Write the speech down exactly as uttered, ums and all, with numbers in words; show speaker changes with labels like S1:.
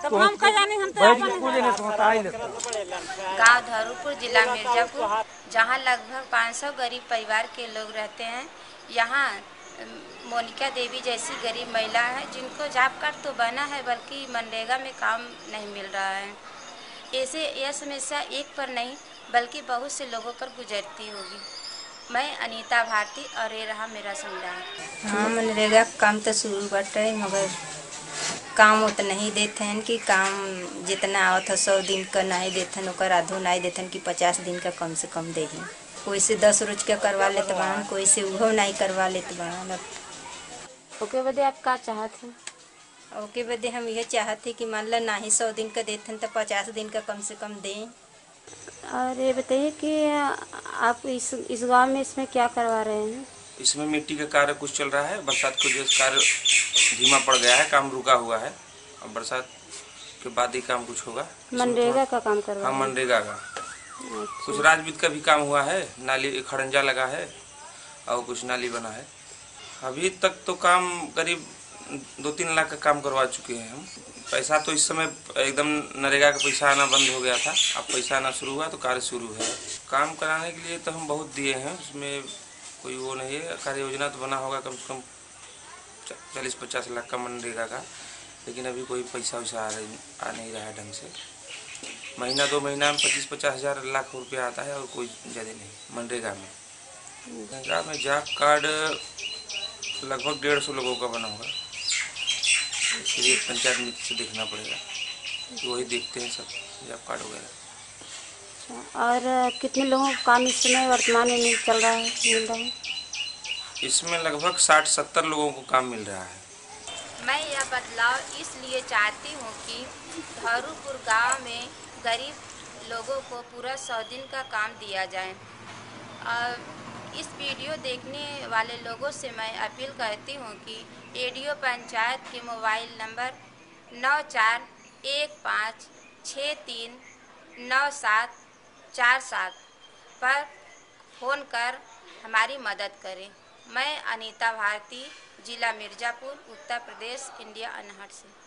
S1: तब हम का जाने, हम तो
S2: गांव धारुपुर, जिला मिर्जापुर, जहां लगभग पाँच सौ गरीब परिवार के लोग रहते हैं। यहां मोनिका देवी जैसी गरीब महिला है जिनको जॉब कार्ड तो बना है, बल्कि मनरेगा में काम नहीं मिल रहा है। ऐसे यह समस्या एक पर नहीं बल्कि बहुत से लोगों पर गुजरती होगी। मैं अनीता भारती और ये रहा मेरा समुदाय। हाँ, मनरेगा काम तो शुरू बाटे, मगर काम उतना नहीं देते हैं कि काम जितना आवत है सौ दिन का नहीं देते हैं, ओकर आधो नहीं देते हैं कि पचास दिन का कम से कम दे। कोई से दस रोज का करवा लेते बान, कोई से उहो नहीं करवा लेते बान।
S1: ओके बदे आप का चाहते हैं?
S2: ओके बदे हम यह चाहते कि मान ला नहीं सौ दिन का देते हैं तो पचास दिन का कम से कम दें।
S1: और ये बताइए कि आप इस इस गांव में इसमें क्या करवा रहे हैं?
S3: इसमें मिट्टी का कार्य कुछ चल रहा है। बरसात की वजह से कार्य धीमा पड़ गया है, काम रुका हुआ है और बरसात के बाद ही काम कुछ होगा।
S1: मनरेगा का काम करवा?
S3: हाँ, मनरेगा का। अच्छा। कुछ राजविद का भी काम हुआ है, नाली खड़ंजा लगा है और कुछ नाली बना है। अभी तक तो काम करीब दो तीन लाख का काम करवा चुके हैं हम। पैसा तो इस समय एकदम नरेगा का पैसा आना बंद हो गया था, अब पैसा आना शुरू हुआ तो कार्य शुरू है। काम कराने के लिए तो हम बहुत दिए हैं, उसमें कोई वो नहीं है। कार्य योजना तो बना होगा कम से कम चालीस पचास लाख का मनरेगा का, लेकिन अभी कोई पैसा वैसा आ रही आ नहीं रहा है ढंग से। महीना दो महीना में पच्चीस पचास हज़ार लाख रुपया आता है और कोई ज़्यादा नहीं मनरेगा में। मनरेगा में जॉब कार्ड लगभग डेढ़ सौ लोगों का बना होगा, इसलिए पंचायत मित्र से देखना पड़ेगा, वही देखते हैं सब जॉब कार्ड वगैरह।
S1: और कितने लोगों को काम इस समय वर्तमान में मिल चल रहा है मिल रहा है?
S3: इसमें लगभग साठ सत्तर लोगों को काम मिल रहा है।
S2: मैं यह बदलाव इसलिए चाहती हूँ कि धारुपुर गांव में गरीब लोगों को पूरा सौ दिन का काम दिया जाए। और इस वीडियो देखने वाले लोगों से मैं अपील करती हूँ कि एडीओ पंचायत के मोबाइल नंबर नौ चार एक पाँच छः तीन नौ सात चार सात पर फ़ोन कर हमारी मदद करें। मैं अनीता भारती, जिला मिर्जापुर, उत्तर प्रदेश, इंडिया, अनहट से।